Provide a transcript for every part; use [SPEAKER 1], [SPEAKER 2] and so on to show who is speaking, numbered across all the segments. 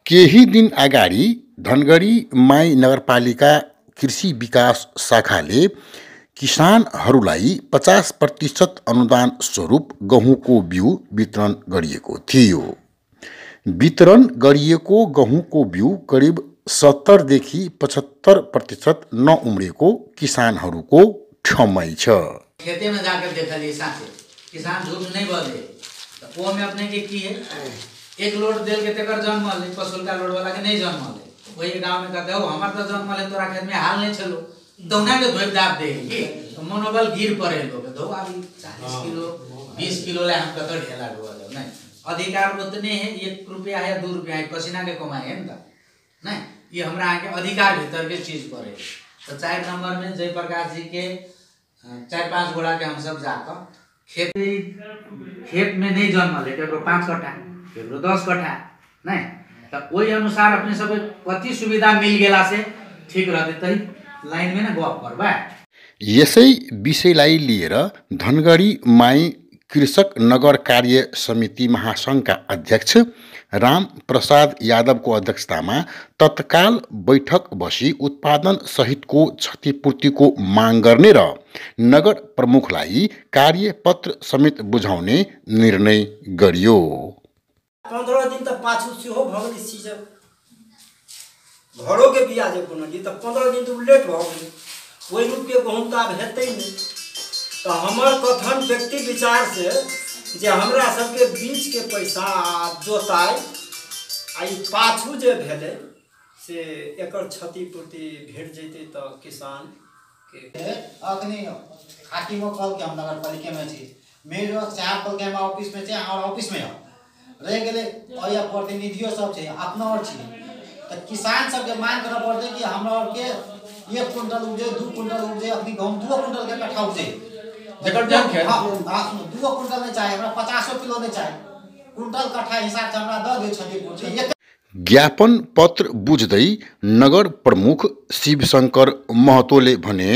[SPEAKER 1] केही दिन अगाडि धनगढी माई नगरपालिका कृषि विकास शाखाले किसानहरूलाई 50% अनुदान स्वरूप गहुँको बिउ वितरण गरिएको थियो। वितरण गरिएको गहुँको बिउ करिब 70 देखि 75% नउम्रेको किसानहरूको ठम्याइ छ।
[SPEAKER 2] खेते में जाकर देखा लिए साथे किसान झूठ नहीं बोले तो वो में अपने के की है एक लोड देल के तेकर जन्म ले पशुल का लोड वाला के नहीं जन्म ले वही गांव में कहते हो हमार तो जन्म ले तोरा खेत में हाल नहीं चलो दौना के धोई दाब दे तो मनोबल गिर पड़े लोग दो अभी 40 किलो 20 किलो ले हम कतर ढेला डुआ दो नहीं अधिकार उतने है 1 रुपया है 2 रुपया है पसीना के कमाए है ना नहीं ये हमरा आके अधिकार भीतर के चीज पर है। तो 4 नंबर में जयप्रकाश जी के 4-5 गोड़ा के हम सब जाकर खेत में नहीं जन्म ले केकरो 5 कट्ठा केकरो 10 कट्ठा नहीं तो वही अनुसार अपने सब कति सुविधा मिल गेला से ठीक रहते तही लाइन में ना गफ करबा।
[SPEAKER 1] यसै विषयलाई लिएर धनगढी माई कृषक नगर कार्य समिति महासंघका अध्यक्ष राम प्रसाद यादवको अध्यक्षतामा तत्काल बैठक बसी उत्पादन सहितको क्षतिपूर्तिको माग गर्ने र नगर प्रमुखलाई कार्यपत्र समेत बुझाउने निर्णय गरियो।
[SPEAKER 3] 15 दिन त पाछू सेहो भ गेलै सीजन घरों के बिया जे बुनलिए त 15 दिन त लेट भ गेलै ओहि रूप के गहुम त आब हेतै नै। तो हमर कथन व्यक्ति विचार से जे हमरा सबके बीच के पैसा जोताई आई पाछू जे भेले से एकर क्षतिपूर्ति भेट जैते तो किसान के
[SPEAKER 4] अग्नि हाकिमो कल के हम नगर पालिका में छी मेरो चार कल के हम ऑफिस में छी और ऑफिस में रह गेले और या प्रतिनिधियों सब छै अपना और छी तो किसान सब के मांग करब पड़ते कि हमरा और के 1 कुंटल उपजे 2 कुंटल उपजे अपनी गहूम 2 कुंटल के कट्ठा उपजे जकर जन खेत हां 2 कुंटल नहीं चाहिए हमरा 50 किलो नहीं चाहिए कुंटल कट्ठा हिसाब से हमरा द दे क्षतिपूर्ति।
[SPEAKER 1] ज्ञापन पत्र बुझ्दै नगर प्रमुख शिवशंकर महतोले भने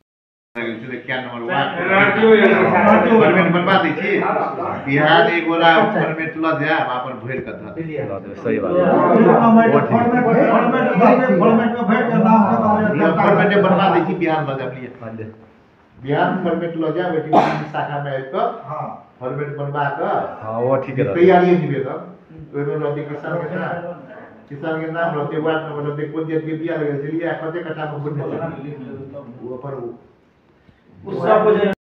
[SPEAKER 5] बिहार एक गोला फॉर्मेट ल जा अपन भइर क ध सही बात फॉर्मेट में बनवा दै छी बिहार ल जा प्लीज बिहार फॉर्मेट ल जा बेटी शाखा में एक फॉर्मेट बनवा क हां वो ठीक है तैयारी निवेदन ओइ में रहते किसान के नाम रहते वार्ड नंबर रहते कोन जे बिया लगे चलिए कते कट्ठा में बुनने वो पर